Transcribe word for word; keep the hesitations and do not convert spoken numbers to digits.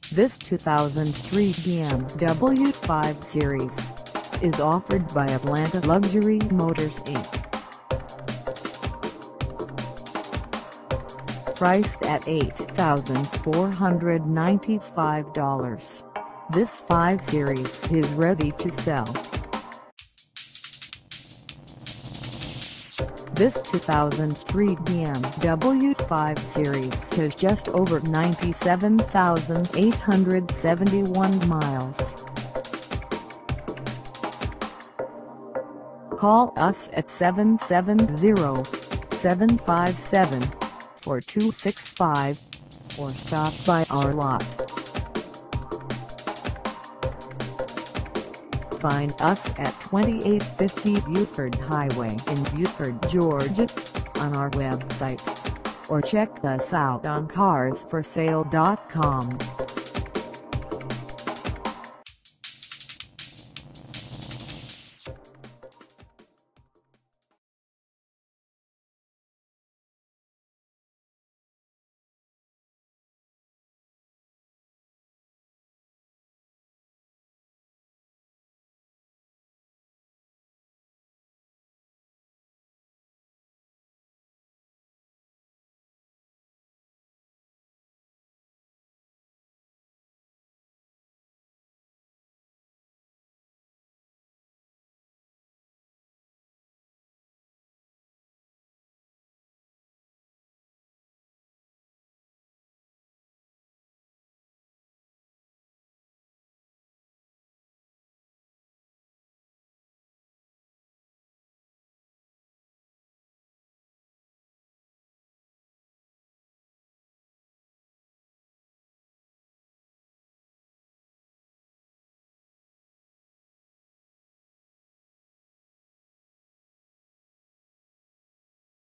This two thousand three B M W five Series is offered by Atlanta Luxury Motors Incorporated. Priced at eight thousand four hundred ninety-five dollars, this five Series is ready to sell. This two thousand three B M W five Series has just over ninety-seven thousand eight hundred seventy-one miles. Call us at seven seven zero, seven five seven, four two six five or stop by our lot. Find us at twenty-eight fifty Buford Highway in Buford, Georgia, on our website, or check us out on cars for sale dot com.